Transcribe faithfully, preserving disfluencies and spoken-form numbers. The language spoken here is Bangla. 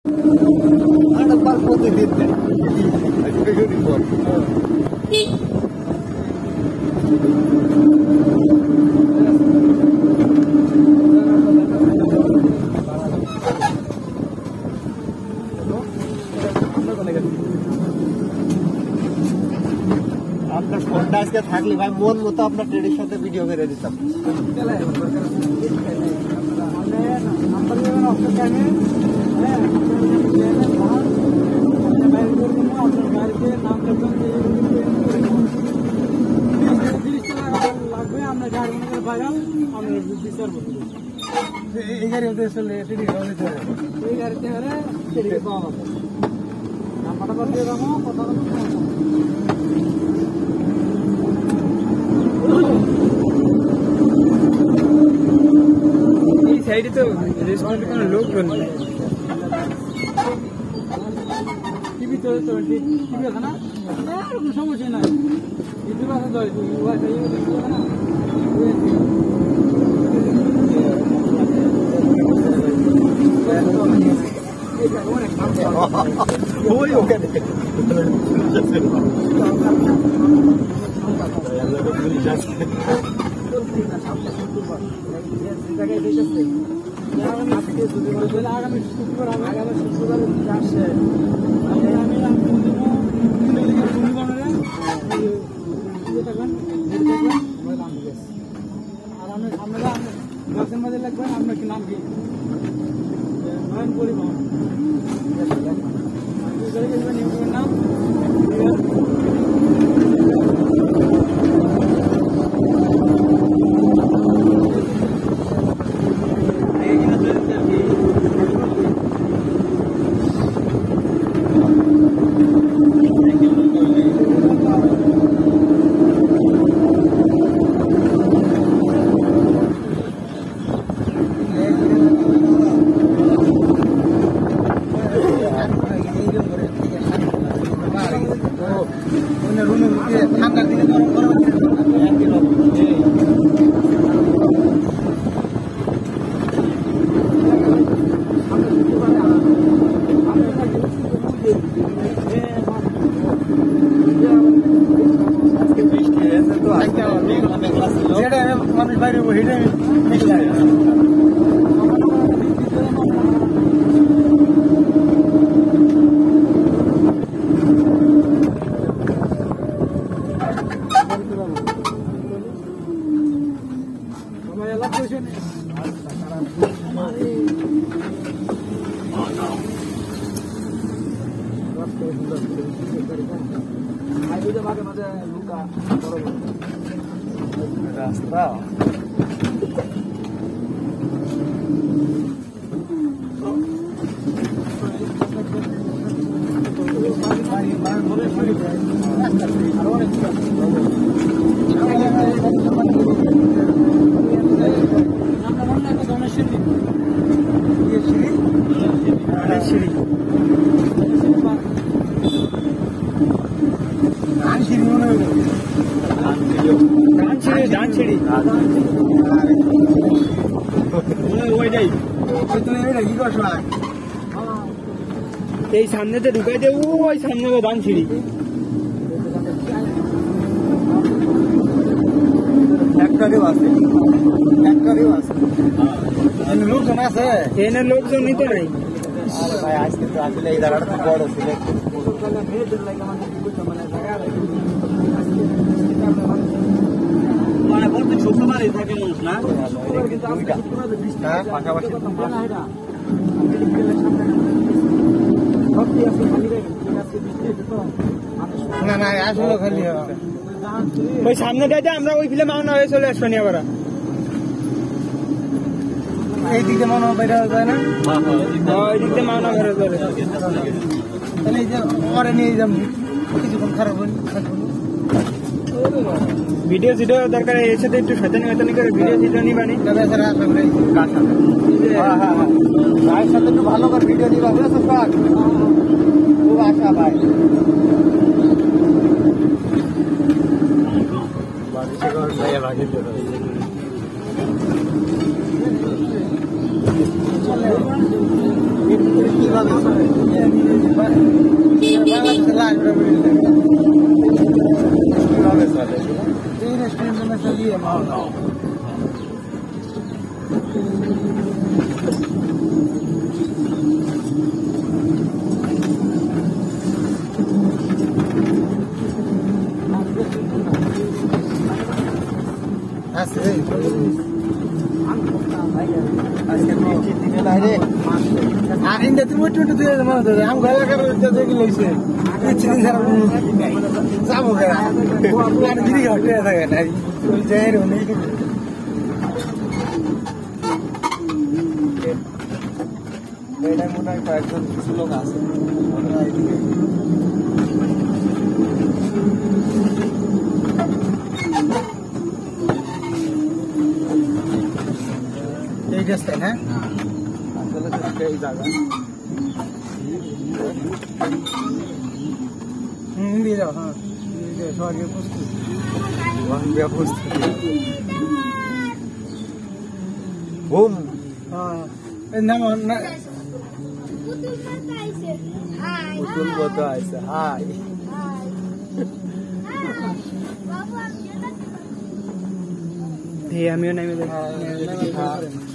আপনার ফোনটা আজকে থাকলে ভাই মন মতো আপনার ট্রেডের সাথে ভিডিও করে দিতাম। এই গাড়িতে আসলে টিডি এই গাড়িতে হলে টিডি পাওয়া যাবে। নাম্বারটা বলতে যাবো কথা এই সাইডে তো রেস্টুরেন্টে কোনো লোক নেই। টিভি তো টিভি আছে না, আর কোনো সমস্যা নাই। ইউটিউব আছে তো ওয়াইফাই ইউটিউব আছে না। ওই ওখানে আগামী শুক্রবার আগামী শুক্রবার আসছে আর আমি আপনারা দশের মধ্যে লাগবেন। আপনার কি নাম কি? নয়ন পরিবহন ইউটিউবের নাম। মানুষ বাইরে হেঁটে মাঝে মাঝে লুকা রাস্তা এই সামনেতে ঢুকাই দেবো, ওই সামনে দান ছিড়ি লোকজন আছে, এনে লোকজনই তো নাই। ভাই আজকে তো আসলে এই জায়গাটা তো বড় ছিল। মানে বলতে ছোট বাড়ি থাকে মানুষ না, পাশাপাশি না না আসলে খালি ওই সামনে যাইতে আমরা ওই ফিল্মে মাওনা হয়ে চলে আসবো নি আবার। এই দিকে মাওনা বাইরে যায় না, ওই দিকে মাওনা ঘরে যাবে। তাহলে এই যে পরে নিয়ে যাবো কিছুক্ষণ খারাপ ভিডিও ভিডিও দরকার, এর সাথে একটু শয়তানি ময়তানি করে ভিডিও ভিডিও নিবানি। ভাইয়ের সাথে একটু ভালো করে ভিডিও নিবা, বুঝেছো? খুব আশা ভাই ভাই কিভাবে বাংলাদেশে লাগবে কিভাবে চলে এই রেস্টুরেন্টে চালিয়ে মাল আছে আর ইন্দা তুমি একটু একটু দিয়ে দেবো আম গলা করে দেখে লইছে চিনি সারা যাবো আর গিরি হটে থাকে না যাই রে নেই এটা মনে হয় কয়েকজন কিছু লোক আছে এই রাস্তা না আসলে তো এই জায়গা হুম দিয়ে দাও হ্যাঁ দিয়ে সরিয়ে প্রস্তুত সরিয়ে প্রস্তুত বুম হ্যাঁ এই নাম না পুতুল কত আইছে হাই এই আমিও নামে